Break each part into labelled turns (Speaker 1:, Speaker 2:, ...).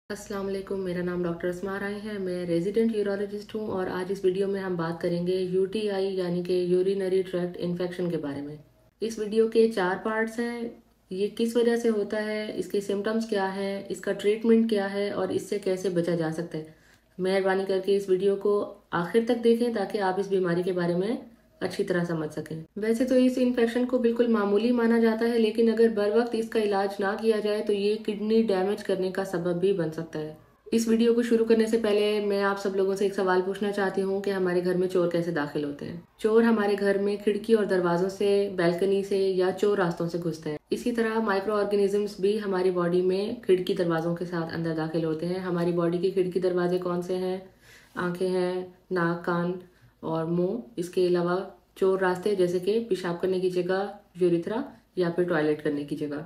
Speaker 1: अस्सलाम वालेकुम। मेरा नाम डॉक्टर अस्मा राय है। मैं रेजिडेंट यूरोलॉजिस्ट हूँ और आज इस वीडियो में हम बात करेंगे यूटीआई यानी कि यूरिनरी ट्रैक्ट इन्फेक्शन के बारे में। इस वीडियो के 4 पार्ट्स हैं। ये किस वजह से होता है, इसके सिम्टम्स क्या हैं, इसका ट्रीटमेंट क्या है और इससे कैसे बचा जा सकता है। मेहरबानी करके इस वीडियो को आखिर तक देखें ताकि आप इस बीमारी के बारे में अच्छी तरह समझ सकें। वैसे तो इस इन्फेक्शन को बिल्कुल मामूली माना जाता है, लेकिन अगर बर वक्त इसका इलाज ना किया जाए तो ये किडनी डैमेज करने का सबब भी बन सकता है। इस वीडियो को शुरू करने से पहले मैं आप सब लोगों से एक सवाल पूछना चाहती हूँ कि हमारे घर में चोर कैसे दाखिल होते हैं। चोर हमारे घर में खिड़की और दरवाजों से, बैल्कनी से या चोर रास्तों से घुसते हैं। इसी तरह माइक्रो ऑर्गेनिजम्स भी हमारी बॉडी में खिड़की दरवाजों के साथ अंदर दाखिल होते हैं। हमारी बॉडी के खिड़की दरवाजे कौन से हैं? आंखें हैं, नाक, कान और मुंह। इसके अलावा चोर रास्ते जैसे कि पेशाब करने की जगह, यूरिथ्रा या फिर टॉयलेट करने की जगह।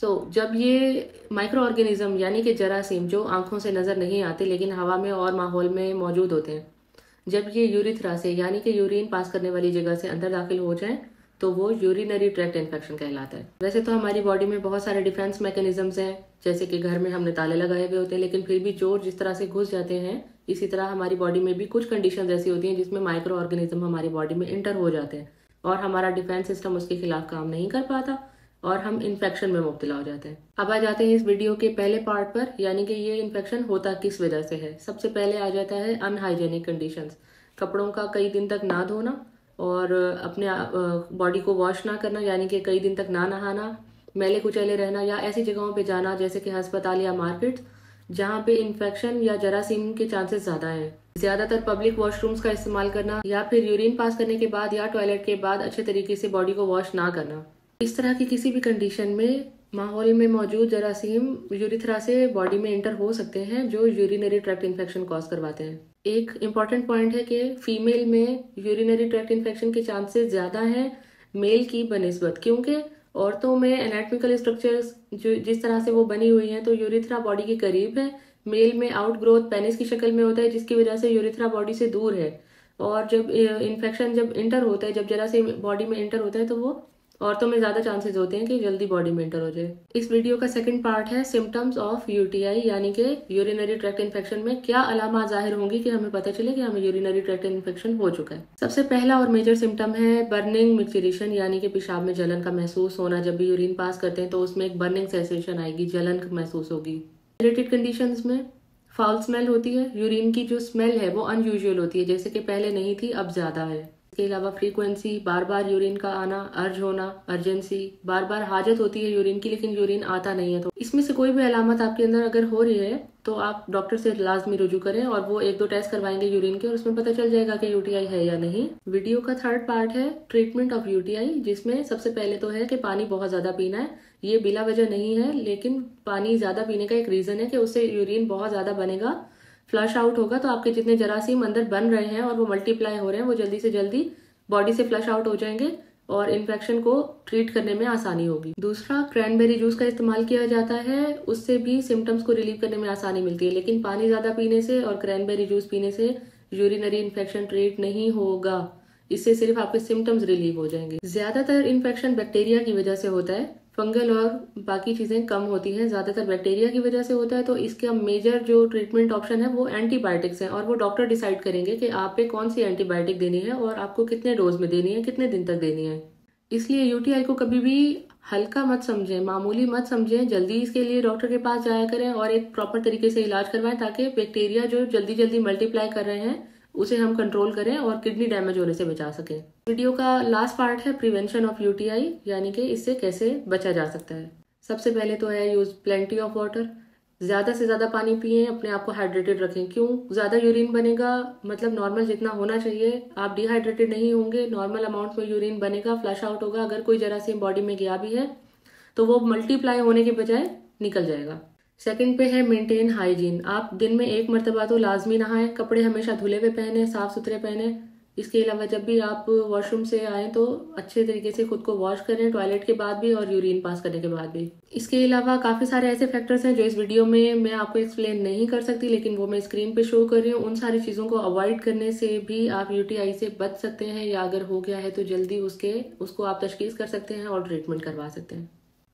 Speaker 1: जब ये माइक्रो ऑर्गेनिज्म यानी कि जरासीम जो आंखों से नजर नहीं आते लेकिन हवा में और माहौल में मौजूद होते हैं, जब ये यूरिथ्रा से यानी कि यूरिन पास करने वाली जगह से अंदर दाखिल हो जाए तो वो यूरिनरी ट्रैक्ट इन्फेक्शन कहलाता है। वैसे तो हमारी बॉडी में बहुत सारे डिफेंस मैकेनिज्म्स हैं, जैसे कि घर में हमने ताले लगाए हुए होते हैं, लेकिन फिर भी चोर जिस तरह से घुस जाते हैं, इसी तरह हमारी बॉडी में भी कुछ कंडीशन ऐसी होती हैं जिसमें माइक्रो ऑर्गेनिज्म हमारी बॉडी में इंटर हो जाते हैं और हमारा डिफेंस सिस्टम उसके खिलाफ काम नहीं कर पाता और हम इन्फेक्शन में मुब्तला हो जाते हैं। अब आ जाते हैं इस वीडियो के पहले पार्ट पर, यानी कि ये इन्फेक्शन होता किस वजह से है। सबसे पहले आ जाता है अनहाइजेनिक कंडीशंस। कपड़ों का कई दिन तक ना धोना और अपने बॉडी को वॉश ना करना, यानी कि कई दिन तक ना नहाना, मैले कुचैले रहना या ऐसी जगहों पे जाना जैसे कि अस्पताल या मार्केट जहाँ पे इन्फेक्शन या जरासीम के चांसेस ज्यादा हैं। ज्यादातर पब्लिक वॉशरूम्स का इस्तेमाल करना या फिर यूरिन पास करने के बाद या टॉयलेट के बाद अच्छे तरीके से बॉडी को वॉश ना करना। इस तरह की किसी भी कंडीशन में माहौल में मौजूद जरासीम यूरिथ्रा से बॉडी में इंटर हो सकते हैं जो यूरिनरी ट्रैक्ट इन्फेक्शन कॉज करवाते हैं। एक इम्पॉर्टेंट पॉइंट है कि फीमेल में यूरिनरी ट्रैक्ट इन्फेक्शन के चांसेस ज्यादा हैं मेल की बनिस्बत, क्योंकि औरतों में एनाटॉमिकल स्ट्रक्चर्स जो जिस तरह से वो बनी हुई हैं तो यूरिथ्रा बॉडी के करीब है। मेल में आउटग्रोथ पेनिस की शक्ल में होता है जिसकी वजह से यूरिथ्रा बॉडी से दूर है। और जब इन्फेक्शन जब इंटर होता है, जब जरा से बॉडी में इंटर होता है तो वो औरतों में ज्यादा चांसेस होते हैं कि जल्दी बॉडी में इंटर हो जाए। इस वीडियो का सेकंड पार्ट है सिम्टम्स ऑफ यूटीआई यानी कि यूरिनरी ट्रैक्ट इन्फेक्शन में क्या अलामत जाहिर होंगी कि हमें पता चले कि हमें यूरिनरी ट्रैक्ट इन्फेक्शन हो चुका है। सबसे पहला और मेजर सिम्टम है बर्निंग मिक्चरेशन, यानी कि पेशाब में जलन का महसूस होना। जब भी यूरिन पास करते हैं तो उसमें एक बर्निंग सेंसेशन आएगी, जलन महसूस होगी। रिलेटेड कंडीशंस में फाउल स्मेल होती है। यूरिन की जो स्मेल है वो अनयूजुअल होती है, जैसे कि पहले नहीं थी अब ज्यादा है। इसके अलावा फ्रीक्वेंसी, बार बार यूरिन का आना, अर्ज होना, अर्जेंसी, बार बार हाजत होती है यूरिन की लेकिन यूरिन आता नहीं है। तो इसमें से कोई भी अलामत आपके अंदर अगर हो रही है तो आप डॉक्टर से लाजमी रुजू करें और वो 1-2 टेस्ट करवाएंगे यूरिन के और उसमें पता चल जाएगा कि यूटीआई है या नहीं। वीडियो का थर्ड पार्ट है ट्रीटमेंट ऑफ यूटीआई, जिसमें सबसे पहले तो है कि पानी बहुत ज्यादा पीना है। ये बिला वजह नहीं है, लेकिन पानी ज्यादा पीने का एक रीजन है कि उससे यूरिन बहुत ज्यादा बनेगा, फ्लश आउट होगा तो आपके जितने जरासीम अंदर बन रहे हैं और वो मल्टीप्लाई हो रहे हैं वो जल्दी से जल्दी बॉडी से फ्लश आउट हो जाएंगे और इन्फेक्शन को ट्रीट करने में आसानी होगी। दूसरा, क्रैनबेरी जूस का इस्तेमाल किया जाता है, उससे भी सिम्टम्स को रिलीव करने में आसानी मिलती है, लेकिन पानी ज्यादा पीने से और क्रैनबेरी जूस पीने से यूरिनरी इन्फेक्शन ट्रीट नहीं होगा। इससे सिर्फ आपके सिम्टम्स रिलीव हो जाएंगे। ज्यादातर इन्फेक्शन बैक्टीरिया की वजह से होता है, फंगल और बाकी चीजें कम होती हैं, ज्यादातर बैक्टीरिया की वजह से होता है। तो इसका मेजर जो ट्रीटमेंट ऑप्शन है वो एंटीबायोटिक्स है और वो डॉक्टर डिसाइड करेंगे कि आप पे कौन सी एंटीबायोटिक देनी है और आपको कितने डोज में देनी है, कितने दिन तक देनी है। इसलिए यूटीआई को कभी भी हल्का मत समझें, मामूली मत समझें, जल्दी इसके लिए डॉक्टर के पास जाया करें और एक प्रॉपर तरीके से इलाज करवाएं ताकि बैक्टीरिया जो जल्दी जल्दी मल्टीप्लाई कर रहे हैं उसे हम कंट्रोल करें और किडनी डैमेज होने से बचा सकें। वीडियो का लास्ट पार्ट है प्रिवेंशन ऑफ यूटीआई, यानी कि इससे कैसे बचा जा सकता है। सबसे पहले तो है यूज प्लेंटी ऑफ वाटर, ज्यादा से ज्यादा पानी पिए, अपने आप को हाइड्रेटेड रखें। क्यों? ज्यादा यूरिन बनेगा, मतलब नॉर्मल जितना होना चाहिए, आप डिहाइड्रेटेड नहीं होंगे, नॉर्मल अमाउंट में यूरिन बनेगा, फ्लश आउट होगा। अगर कोई जरासीम बॉडी में गया भी है तो वो मल्टीप्लाई होने के बजाय निकल जाएगा। सेकंड पे है मेंटेन हाइजीन, आप दिन में 1 मरतबा तो लाजमी नहाएं, कपड़े हमेशा धुले हुए पहने, साफ सुथरे पहने। इसके अलावा जब भी आप वॉशरूम से आए तो अच्छे तरीके से खुद को वॉश करें, टॉयलेट के बाद भी और यूरिन पास करने के बाद भी। इसके अलावा काफी सारे ऐसे फैक्टर्स हैं जो इस वीडियो में मैं आपको एक्सप्लेन नहीं कर सकती, लेकिन वो मैं स्क्रीन पे शो कर रही हूँ। उन सारी चीजों को अवॉइड करने से भी आप यूटीआई से बच सकते हैं, या अगर हो गया है तो जल्दी उसको आप तशखीस कर सकते हैं और ट्रीटमेंट करवा सकते हैं।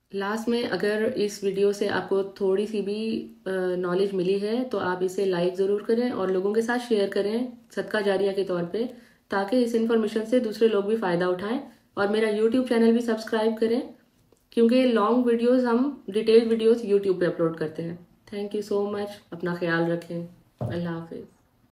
Speaker 1: लास्ट में अगर इस वीडियो से आपको थोड़ी सी भी नॉलेज मिली है तो आप इसे लाइक ज़रूर करें और लोगों के साथ शेयर करें सदका जारिया के तौर पे, ताकि इस इन्फॉर्मेशन से दूसरे लोग भी फ़ायदा उठाएं। और मेरा यूट्यूब चैनल भी सब्सक्राइब करें, क्योंकि लॉन्ग वीडियोस हम डिटेल वीडियोस यूट्यूब पे अपलोड करते हैं। Thank you so much. अपना ख्याल रखें। अल्लाह हाफिज़।